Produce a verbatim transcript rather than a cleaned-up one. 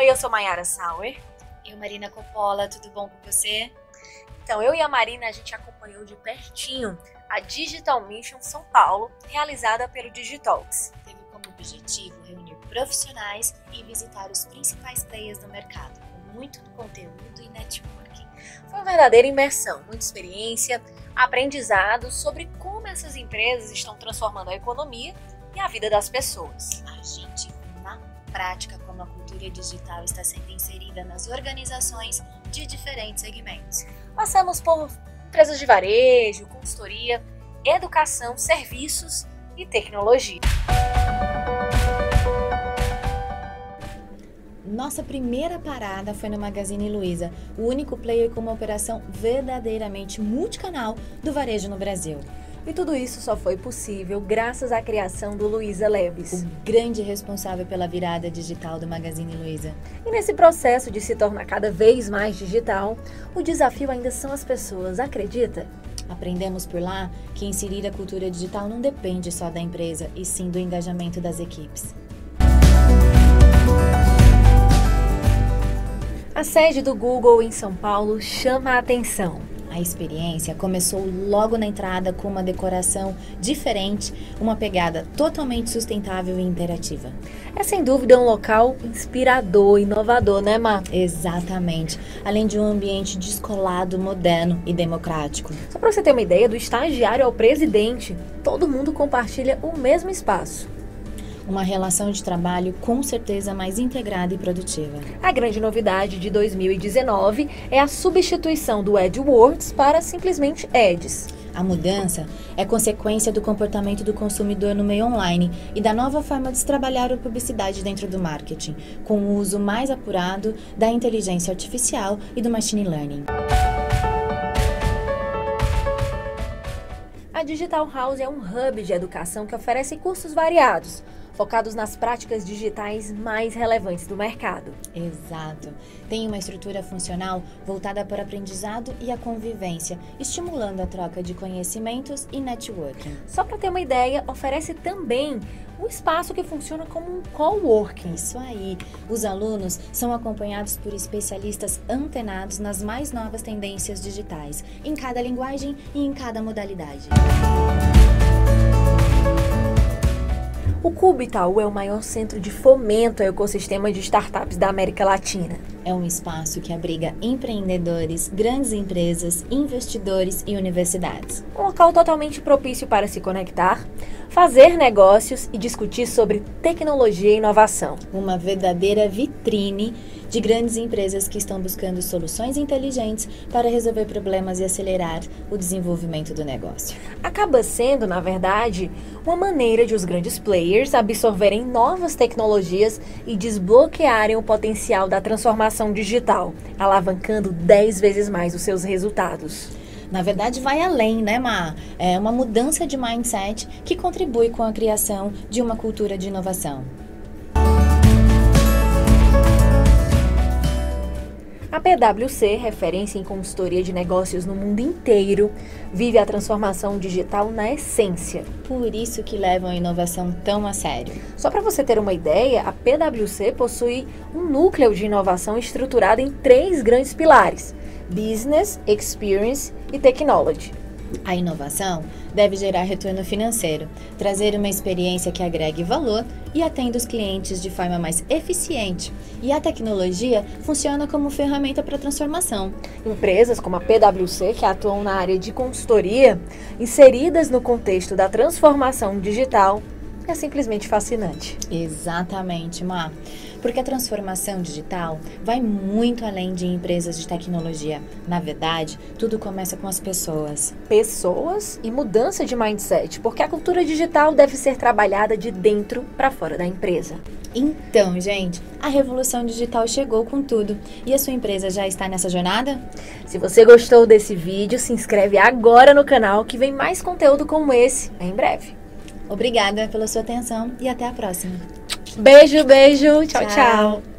Oi, eu sou Mayara Sauer. Eu, Marina Coppola, tudo bom com você? Então, eu e a Marina, a gente acompanhou de pertinho a Digital Mission São Paulo, realizada pelo Digitalks. Teve como objetivo reunir profissionais e visitar os principais players do mercado, com muito conteúdo e networking. Foi uma verdadeira imersão, muita experiência, aprendizado sobre como essas empresas estão transformando a economia e a vida das pessoas. A gente viu na prática como a cultura digital está sendo inserida nas organizações de diferentes segmentos. Passamos por empresas de varejo, consultoria, educação, serviços e tecnologia. Nossa primeira parada foi no Magazine Luiza, o único player com uma operação verdadeiramente multicanal do varejo no Brasil. E tudo isso só foi possível graças à criação do Luiza Labs, o grande responsável pela virada digital do Magazine Luiza. E nesse processo de se tornar cada vez mais digital, o desafio ainda são as pessoas, acredita? Aprendemos por lá que inserir a cultura digital não depende só da empresa, e sim do engajamento das equipes. A sede do Google em São Paulo chama a atenção. A experiência começou logo na entrada com uma decoração diferente, uma pegada totalmente sustentável e interativa. É sem dúvida um local inspirador, inovador, né, Má? Exatamente. Além de um ambiente descolado, moderno e democrático. Só para você ter uma ideia, do estagiário ao presidente, todo mundo compartilha o mesmo espaço. Uma relação de trabalho com certeza mais integrada e produtiva. A grande novidade de dois mil e dezenove é a substituição do AdWords para simplesmente Ads. A mudança é consequência do comportamento do consumidor no meio online e da nova forma de se trabalhar a publicidade dentro do marketing, com o uso mais apurado da inteligência artificial e do machine learning. A Digital House é um hub de educação que oferece cursos variados, focados nas práticas digitais mais relevantes do mercado. Exato. Tem uma estrutura funcional voltada para o aprendizado e a convivência, estimulando a troca de conhecimentos e networking. Só para ter uma ideia, oferece também um espaço que funciona como um coworking. Isso aí. Os alunos são acompanhados por especialistas antenados nas mais novas tendências digitais, em cada linguagem e em cada modalidade. O Cubo Itaú é o maior centro de fomento ao ecossistema de startups da América Latina. É um espaço que abriga empreendedores, grandes empresas, investidores e universidades. Um local totalmente propício para se conectar, fazer negócios e discutir sobre tecnologia e inovação. Uma verdadeira vitrine de grandes empresas que estão buscando soluções inteligentes para resolver problemas e acelerar o desenvolvimento do negócio. Acaba sendo, na verdade, uma maneira de os grandes players absorverem novas tecnologias e desbloquearem o potencial da transformação digital, alavancando dez vezes mais os seus resultados. Na verdade, vai além, né, Má? É uma mudança de mindset que contribui com a criação de uma cultura de inovação. A P W C, referência em consultoria de negócios no mundo inteiro, vive a transformação digital na essência. Por isso que levam a inovação tão a sério. Só para você ter uma ideia, a P W C possui um núcleo de inovação estruturado em três grandes pilares: Business, Experience e Technology. A inovação deve gerar retorno financeiro, trazer uma experiência que agregue valor e atenda os clientes de forma mais eficiente. E a tecnologia funciona como ferramenta para a transformação. Empresas como a P W C, que atuam na área de consultoria, inseridas no contexto da transformação digital, é simplesmente fascinante. Exatamente, Má. Porque a transformação digital vai muito além de empresas de tecnologia. Na verdade, tudo começa com as pessoas. Pessoas e mudança de mindset, porque a cultura digital deve ser trabalhada de dentro para fora da empresa. Então, gente, a revolução digital chegou com tudo. E a sua empresa já está nessa jornada? Se você gostou desse vídeo, se inscreve agora no canal que vem mais conteúdo como esse em breve. Obrigada pela sua atenção e até a próxima. Beijo, beijo. Tchau, tchau. tchau.